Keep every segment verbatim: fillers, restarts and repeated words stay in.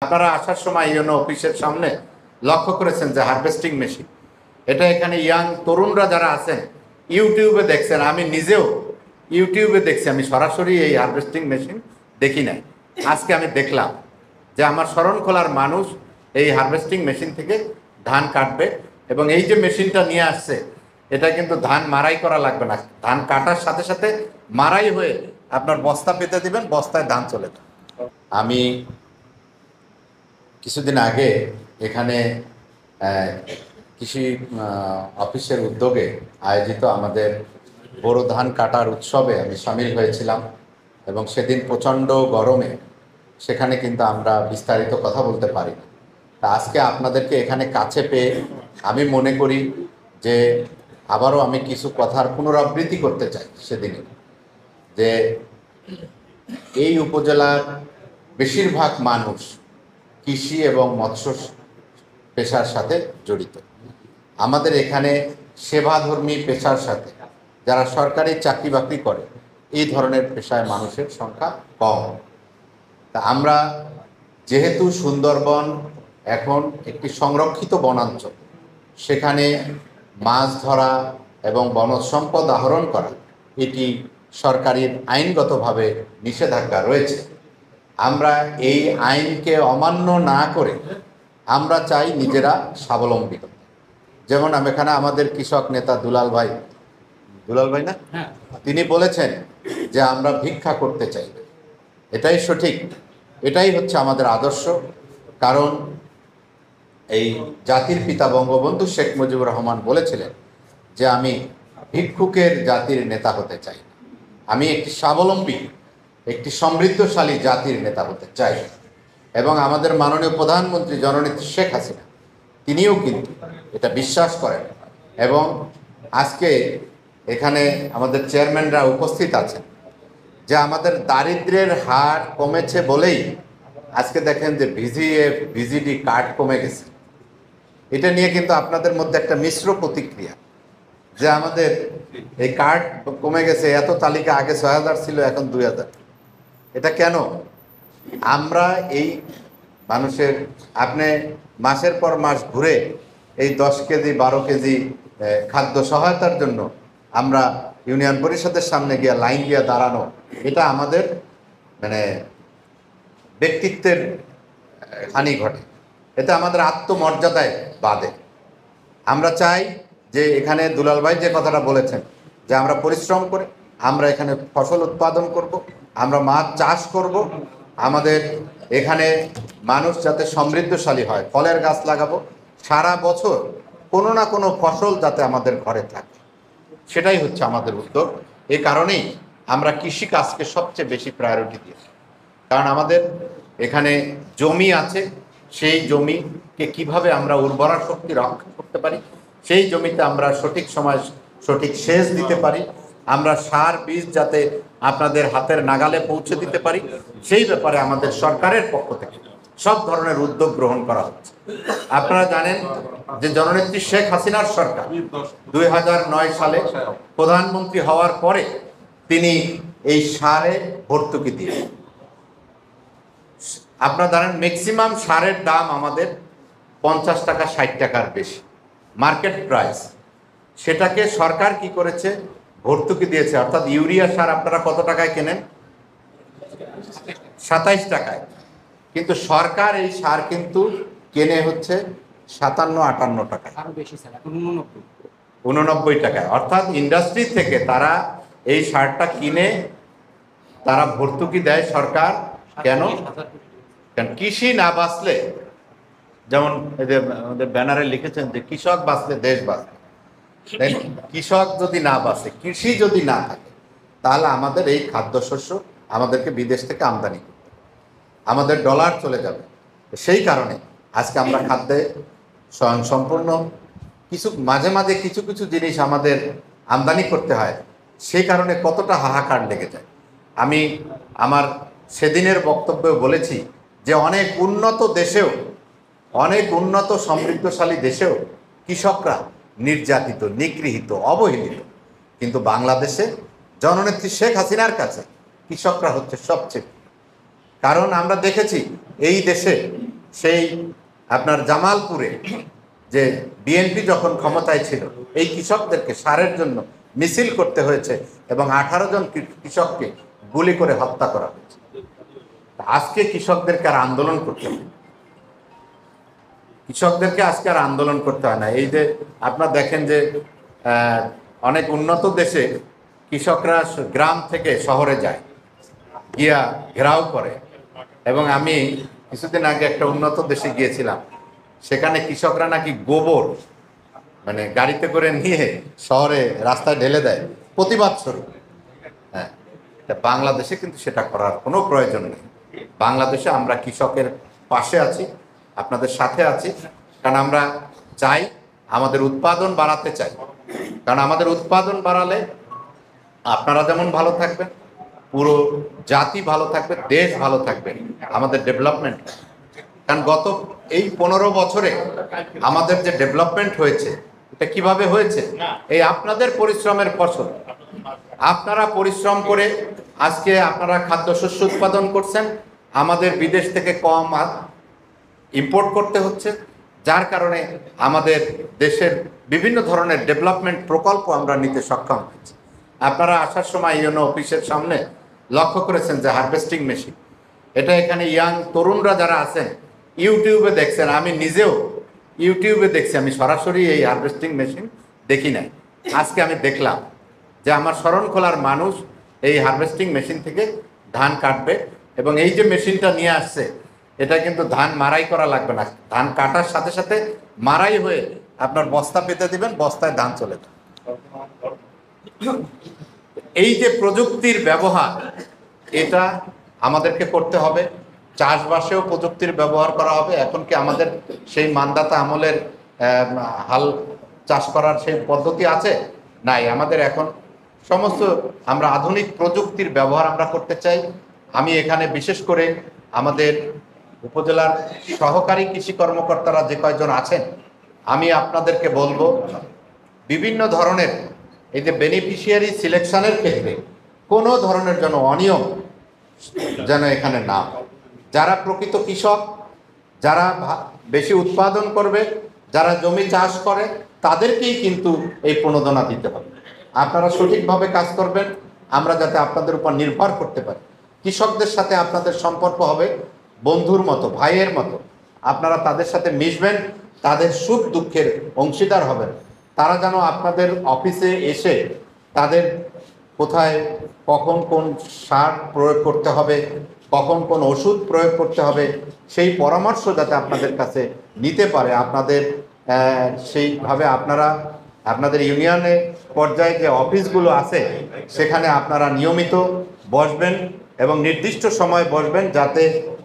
আপনারা আসার সময় ইউনো অফিসের সামনে লক্ষ্য করেছেন যে হারভেস্টিং মেশিন, এটা এখানে ইয়াং তরুণরা যারা আছেন ইউটিউবে দেখছেন, আমি নিজেও ইউটিউবে দেখছি, আমি সরাসরি এই হারভেস্টিং মেশিন দেখি নাই। আজকে আমি দেখলাম যে আমার শরণখোলার মানুষ এই হারভেস্টিং মেশিন থেকে ধান কাটবে, এবং এই যে মেশিনটা নিয়ে আসছে এটা কিন্তু ধান মারাই করা লাগবে না, ধান কাটার সাথে সাথে মারাই হয়ে আপনার বস্তা পেতে দিবেন, বস্তায় ধান চলে যাবে। আমি কিছুদিন আগে এখানে কৃষি অফিসের উদ্যোগে আয়োজিত আমাদের বোরো ধান কাটার উৎসবে আমি সামিল হয়েছিলাম, এবং সেদিন প্রচণ্ড গরমে সেখানে কিন্তু আমরা বিস্তারিত কথা বলতে পারি না। তা আজকে আপনাদেরকে এখানে কাছে পেয়ে আমি মনে করি যে আবারও আমি কিছু কথার পুনরাবৃত্তি করতে চাই সেদিনে, যে এই উপজেলার বেশিরভাগ মানুষ কৃষি এবং মৎস্য পেশার সাথে জড়িত। আমাদের এখানে সেবাধর্মী পেশার সাথে যারা সরকারি চাকরি বাকরি করে এই ধরনের পেশায় মানুষের সংখ্যা কম। তা আমরা যেহেতু সুন্দরবন এখন একটি সংরক্ষিত বনাঞ্চল, সেখানে মাছ ধরা এবং বনজ সম্পদ আহরণ করা এটি সরকারের আইনগতভাবে নিষেধাজ্ঞা রয়েছে। আমরা এই আইনকে অমান্য না করে আমরা চাই নিজেরা স্বাবলম্বী হতে। যেমন আমি এখানে আমাদের কৃষক নেতা দুলাল ভাই দুলাল ভাই না তিনি বলেছেন যে আমরা ভিক্ষা করতে চাই, এটাই সঠিক, এটাই হচ্ছে আমাদের আদর্শ। কারণ এই জাতির পিতা বঙ্গবন্ধু শেখ মুজিবুর রহমান বলেছিলেন যে আমি ভিক্ষুকের জাতির নেতা হতে চাই, আমি একটি স্বাবলম্বী একটি সমৃদ্ধশালী জাতির নেতা হতে চাই। এবং আমাদের মাননীয় প্রধানমন্ত্রী জননেত্রী শেখ হাসিনা তিনিও কিন্তু এটা বিশ্বাস করেন, এবং আজকে এখানে আমাদের চেয়ারম্যানরা উপস্থিত আছেন যে আমাদের দারিদ্র্যের হার কমেছে বলেই আজকে দেখেন যে ভিজিএফ ভিজিডি কার্ড কমে গেছে। এটা নিয়ে কিন্তু আপনাদের মধ্যে একটা মিশ্র প্রতিক্রিয়া যে আমাদের এই কার্ড কমে গেছে, এত তালিকা আগে ছয় হাজার ছিল এখন দুই হাজার। এটা কেন? আমরা এই মানুষের আপনি মাসের পর মাস ঘুরে এই দশ কেজি বারো কেজি খাদ্য সহায়তার জন্য আমরা ইউনিয়ন পরিষদের সামনে গিয়ে লাইন দিয়ে দাঁড়ানো, এটা আমাদের মানে ব্যক্তিত্বের হানি ঘটে, এতে আমাদের আত্মমর্যাদায় বাধে। আমরা চাই যে এখানে দুলাল ভাই যে কথাটা বলেছেন যে আমরা পরিশ্রম করে আমরা এখানে ফসল উৎপাদন করব, আমরা মাছ চাষ করব, আমাদের এখানে মানুষ যাতে সমৃদ্ধশালী হয়, ফলের গাছ লাগাবো, সারা বছর কোনো না কোনো ফসল যাতে আমাদের ঘরে থাকে, সেটাই হচ্ছে আমাদের উদ্যোগ। এই কারণেই আমরা কৃষিকাজকে সবচেয়ে বেশি প্রায়োরিটি দিয়েছি। কারণ আমাদের এখানে জমি আছে, সেই জমিকে কিভাবে আমরা উর্বরা শক্তি রক্ষা করতে পারি, সেই জমিতে আমরা সঠিক সময় সঠিক সেচ দিতে পারি, আমরা সার বীজ যাতে আপনাদের হাতের নাগালে পৌঁছে দিতে পারি, সেই ব্যাপারে আমাদের সরকারের পক্ষ থেকে সব ধরনের উদ্যোগ গ্রহণ করা হচ্ছে। আপনারা জানেন যে জননেত্রী শেখ হাসিনার সরকার দুই হাজার নয় সালে প্রধানমন্ত্রী হওয়ার পরে তিনি এই সারে ভর্তুকি দিয়ে, আপনারা জানেন ম্যাক্সিমাম সারের দাম আমাদের পঞ্চাশ টাকা ষাট টাকার বেশি মার্কেট প্রাইস, সেটাকে সরকার কি করেছে ভর্তুকি দিয়েছে। অর্থাৎ ইউরিয়া সার আপনারা কত টাকায় কেনেন? সাতাইশ টাকায়, কিন্তু সরকার এই সার কিন্তু কেনে হচ্ছে সাতান্ন আটান্ন টাকায়, উননব্বই টাকায়। অর্থাৎ ইন্ডাস্ট্রি থেকে তারা এই সারটা কিনে তারা ভর্তুকি দেয় সরকার। কেন? কারণ কৃষি না বাঁচলে, যেমন এদের আমাদের ব্যানারে লিখেছেন যে কৃষক বাঁচলে দেশ বাঁচবে, কৃষক যদি না বাঁচে, কৃষি যদি না থাকে, তাহলে আমাদের এই খাদ্যশস্য আমাদেরকে বিদেশ থেকে আমদানি করতে হবে, আমাদের ডলার চলে যাবে। সেই কারণে আজকে আমরা খাদ্যে স্বয়ংসম্পূর্ণ। কিছু মাঝে মাঝে কিছু কিছু জিনিস আমাদের আমদানি করতে হয়, সেই কারণে কতটা হাহাকার লেগে যায়। আমি আমার সেদিনের বক্তব্যে বলেছি যে অনেক উন্নত দেশেও, অনেক উন্নত সমৃদ্ধশালী দেশেও কৃষকরা নির্যাতিত, নিগৃহীত, অবহেলিত, কিন্তু বাংলাদেশে জননেত্রী শেখ হাসিনার কাছে কৃষকরা হচ্ছে সবচেয়ে। কারণ আমরা দেখেছি এই দেশে সেই আপনার জামালপুরে যে বিএনপি যখন ক্ষমতায় ছিল, এই কৃষকদেরকে সারের জন্য মিছিল করতে হয়েছে এবং আঠারো জন কৃষককে গুলি করে হত্যা করা হয়েছে। আজকে কৃষকদেরকে আর আন্দোলন করতে হয়, কৃষকদেরকে আজকে আর আন্দোলন করতে হয় না। এই যে আপনারা দেখেন যে অনেক উন্নত দেশে কৃষকরা গ্রাম থেকে শহরে যায়, গিয়া ঘেরাও করে। এবং আমি কিছুদিন আগে একটা উন্নত দেশে গিয়েছিলাম, সেখানে কৃষকরা নাকি গোবর মানে গাড়িতে করে নিয়ে শহরে রাস্তায় ঢেলে দেয় প্রতিবাদ স্বরূপ। হ্যাঁ, বাংলাদেশে কিন্তু সেটা করার কোনো প্রয়োজন নেই। বাংলাদেশে আমরা কৃষকের পাশে আছি, আপনাদের সাথে আছি, কারণ আমরা চাই আমাদের উৎপাদন বাড়াতে চাই। কারণ আমাদের উৎপাদন বাড়ালে আপনারা যেমন ভালো থাকবেন, পুরো জাতি ভালো থাকবে, দেশ ভালো থাকবে, আমাদের ডেভেলপমেন্ট। কারণ গত এই পনেরো বছরে আমাদের যে ডেভেলপমেন্ট হয়েছে, এটা কিভাবে হয়েছে? এই আপনাদের পরিশ্রমের ফসল। আপনারা পরিশ্রম করে আজকে আপনারা খাদ্যশস্য উৎপাদন করছেন, আমাদের বিদেশ থেকে কম ইম্পোর্ট করতে হচ্ছে, যার কারণে আমাদের দেশের বিভিন্ন ধরনের ডেভেলপমেন্ট প্রকল্প আমরা নিতে সক্ষম হয়েছি। আপনারা আসার সময় ইউনো অফিসের সামনে লক্ষ্য করেছেন যে হারভেস্টিং মেশিন, এটা এখানে ইয়াং তরুণরা যারা আছেন ইউটিউবে দেখছেন, আমি নিজেও ইউটিউবে দেখছি, আমি সরাসরি এই হারভেস্টিং মেশিন দেখি নাই। আজকে আমি দেখলাম যে আমার শরণখোলার মানুষ এই হারভেস্টিং মেশিন থেকে ধান কাটবে, এবং এই যে মেশিনটা নিয়ে আসছে, এটা কিন্তু ধান মারাই করা লাগবে না, ধান কাটার সাথে সাথে মারাই হয়ে আপনার বস্তা পেতে দিবেন, বস্তায় ধান চলে যাবে। এই যে প্রযুক্তির ব্যবহার, এটা আমাদেরকে করতে হবে। চাষবাসেও প্রযুক্তির ব্যবহার করা হবে। এখন কি আমাদের সেই মান্দাতা আমলের হাল চাষ করার সেই পদ্ধতি আছে? নাই। আমাদের এখন সমস্ত আমরা আধুনিক প্রযুক্তির ব্যবহার আমরা করতে চাই। আমি এখানে বিশেষ করে আমাদের উপজেলার সহকারী কৃষি কর্মকর্তারা যে কয়জন আছেন, আমি আপনাদেরকে বলবো বিভিন্ন ধরনের এই যে বেনিফিশিয়ারি সিলেকশনের ক্ষেত্রে কোনো ধরনের যেন অনিয়ম যেন এখানে না। যারা প্রকৃত কৃষক, যারা বেশি উৎপাদন করবে, যারা জমি চাষ করে, তাদেরকেই কিন্তু এই প্রণোদনা দিতে হবে। আপনারা সঠিকভাবে কাজ করবেন, আমরা যাতে আপনাদের উপর নির্ভর করতে পারি। কৃষকদের সাথে আপনাদের সম্পর্ক হবে বন্ধুর মতো, ভাইয়ের মতো। আপনারা তাদের সাথে মিশবেন, তাদের সুখ দুঃখের অংশীদার হবেন। তারা যেন আপনাদের অফিসে এসে তাদের কোথায় কখন কোন সার প্রয়োগ করতে হবে, কখন কোন ওষুধ প্রয়োগ করতে হবে, সেই পরামর্শ যাতে আপনাদের কাছে নিতে পারে। আপনাদের সেইভাবে আপনারা আপনাদের ইউনিয়নের পর্যায়ে যে অফিসগুলো আছে, সেখানে আপনারা নিয়মিত বসবেন এবং নির্দিষ্ট সময় বসবেন, যাতে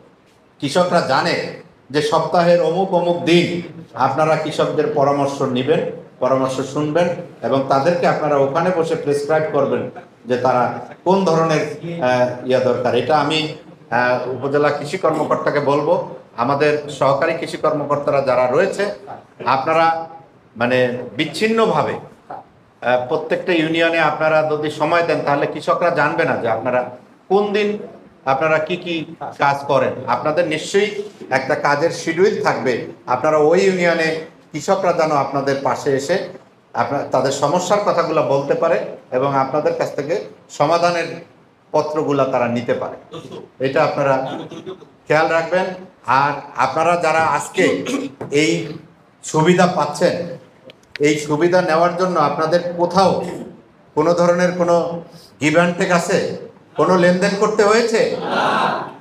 কৃষকরা জানে যে সপ্তাহের অমুক অমুক দিন আপনারা কৃষকদের পরামর্শ নেবেন, পরামর্শ শুনবেন, এবং তাদেরকে আপনারা ওখানে বসে প্রেসক্রাইব করবেন যে তারা কোন ধরনের ইয়া দরকার। এটা আমি উপজেলা কৃষি কর্মকর্তাকে বলবো, আমাদের সহকারী কৃষি কর্মকর্তারা যারা রয়েছে, আপনারা মানে বিচ্ছিন্নভাবে প্রত্যেকটা ইউনিয়নে আপনারা যদি সময় দেন, তাহলে কৃষকরা জানবে না যে আপনারা কোন দিন আপনারা কি কি কাজ করেন। আপনাদের নিশ্চয়ই একটা কাজের শিডিউল থাকবে। আপনারা ওই ইউনিয়নে কৃষকরা যেন আপনাদের পাশে এসে আপনার তাদের সমস্যার কথাগুলো বলতে পারে এবং আপনাদের কাছ থেকে সমাধানের পত্রগুলো তারা নিতে পারে। এটা আপনারা খেয়াল রাখবেন। আর আপনারা যারা আজকে এই সুবিধা পাচ্ছেন, এই সুবিধা নেওয়ার জন্য আপনাদের কোথাও কোনো ধরনের কোনো গিভ অ্যান্ড টেক আছে, কোনো লেনদেন করতে হয়েছে?